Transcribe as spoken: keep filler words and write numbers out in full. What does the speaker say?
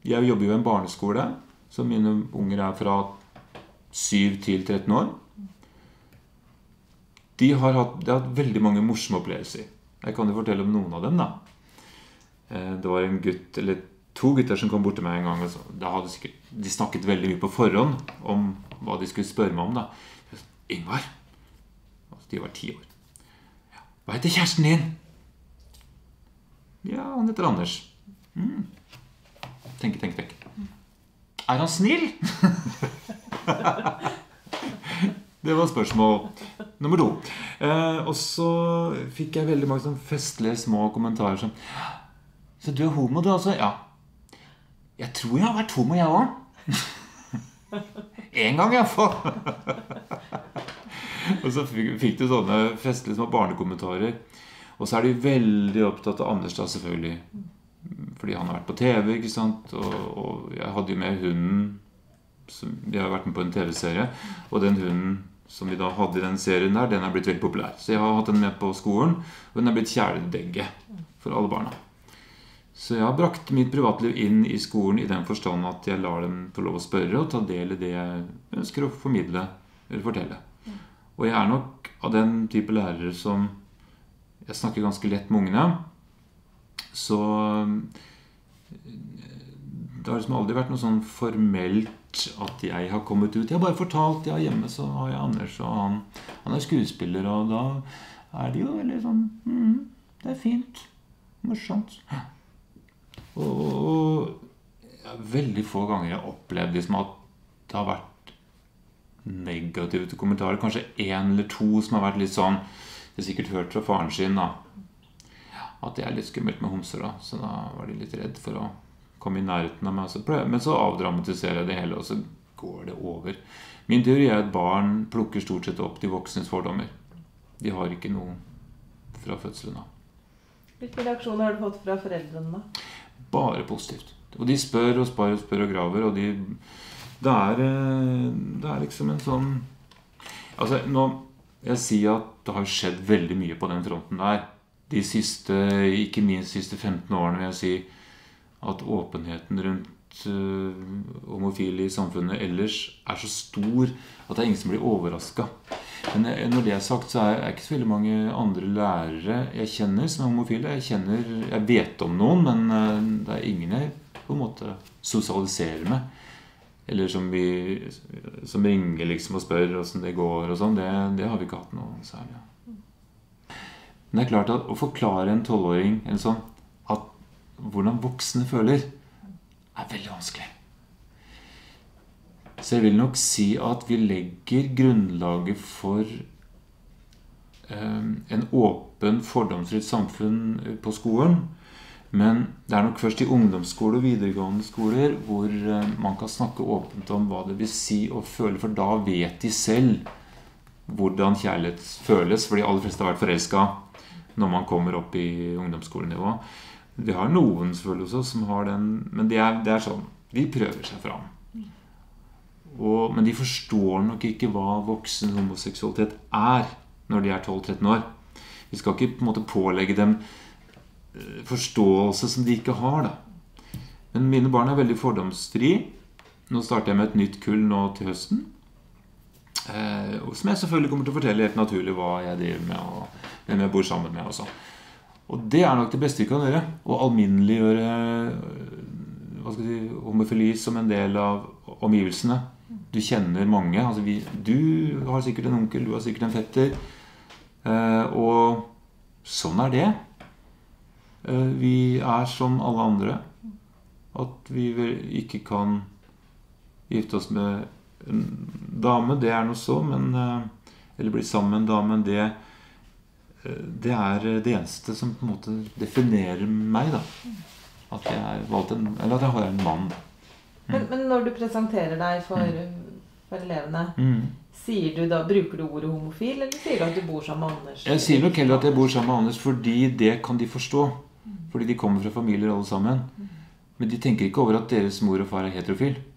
jeg jobber jo i en barneskole, så mine unger er fra syv til tretten år. De har hatt, de har hatt veldig mange morsomme opplevelser. Jeg kan jo fortelle om noen av dem da. Det var en gutt, eller to gutter som kom bort til meg en gang, og så, da hadde sikkert, de snakket veldig mye på forhånd om hva de skulle spørre meg om da. Ingvar, de var ti år. Ja. Hva heter kjæresten din? Ja, han heter Anders. Mm. Tenke, tenke, tenke. Er han snill? Det var spørsmål nummer to. Eh, og så fikk jeg veldig mange sånn festlige små kommentarer som så du er homo du altså? Ja. Jeg tror jeg har vært homo jeg også. En gang i hvert fall. Og så fikk, fikk du sånne festlige små barnekommentarer. Og så er de veldig opptatt av Anders da selvfølgelig. Fordi han har vært på T V, ikke sant? Og, og jeg hadde jo med hunden som, vi har vært med på en T V-serie. Og den hunden som vi da hadde i den serien der, den er blitt veldig populær. Så jeg har hatt den med på skolen, og den er blitt kjæledegge for alle barna. Så jeg har brakt mitt privatliv inn i skolen i den forstand at jeg lar dem få lov å spørre og ta del i det jeg ønsker å formidle eller fortelle. Og jeg er nok av den type lærere som jeg snakker ganske lett med ungene. Så det har liksom aldri vært noe sånn formelt at jeg har kommet ut. Jeg har bare fortalt, ja, hjemme så har jeg Anders, og han, han er skuespiller, og da er det jo veldig sånn, mm, det er fint, morsomt. Og, og ja, veldig få ganger jeg har opplevd liksom at det har vært negative kommentarer. Kanskje en eller to som har vært litt sånn, det har sikkert hørt fra faren sin da, at det er litt skummelt med homser da, så da var de litt redd for å komme i nærheten av meg. Men så avdramatiserer jeg det hele, og så går det over. Min teori er at barn plukker stort sett opp de voksnes fordommer. De har ikke noe fra fødselen av. Hvilke reaksjoner har du fått fra foreldrene da? Bare positivt. Og de spør og spør og spør og graver, og de, det, er, det er liksom en sånn... Altså, nå, jeg sier at det har skjedd veldig mye på den fronten der. De siste, ikke minst de siste femten årene vil jeg si, at åpenheten rundt uh, homofile i samfunnet ellers er så stor at det er ingen som blir overrasket. Men når det er sagt, så er det ikke så veldig mange andre lærere jeg kjenner som er homofile. Jeg kjenner, jeg vet om noen, men uh, det er ingen jeg på en måte sosialiserer med. Eller som, vi, som ringer liksom og spør hvordan det går og sånn. Det, det har vi ikke hatt noe særlig. Men det er klart at å forklare en tolvåring eller sånn, at hvordan voksne føler er veldig vanskelig. Så jeg vil nok si at vi legger grunnlaget for um, en åpen, fordomsfritt samfunn på skolen. Men det er nok først i ungdomsskole og videregående skoler hvor uh, man kan snakke åpent om hva det vil si å føle, for da vet de selv hvordan kjærlighet føles, for de aller fleste har vært forelsket når man kommer opp i ungdomsskolenivå. Vi har noen selvfølgelig også som har den, men det er, det er sånn, de prøver seg fram. Og, men de forstår nok ikke hva voksen homoseksualitet er når de er tolv til tretten år. Vi skal ikke på en måte pålegge dem forståelse som de ikke har da. Men mine barn er veldig fordomsfri. Nå starter jeg med et nytt kull nå til høsten. Eh, som jeg selvfølgelig kommer til å fortelle helt naturlig hva jeg driver med og hvem jeg bor sammen med også. Og det er nok det beste vi kan gjøre, å alminneliggjøre hva skal jeg si, homofili som en del av omgivelsene. Du kjenner mange, altså vi, du har sikkert en onkel, du har sikkert en fetter, eh, og sånn er det. Eh, vi er som alle andre, at vi ikke kan gifte oss med en dame, det er noe så, men, eh, eller bli sammen med en dame, det det er det eneste som på en måte definerer meg da. At jeg har valgt en, eller at jeg har en mann. Mm. Men, men når du presenterer deg for, mm. for elevene, mm. sier du da, bruker du ordet homofil, eller sier du at du bor sammen med Anders? Jeg sier nok heller at jeg bor sammen med Anders, fordi det kan de forstå. Fordi de kommer fra familier alle sammen. Men de tenker ikke over at deres mor og far er heterofil.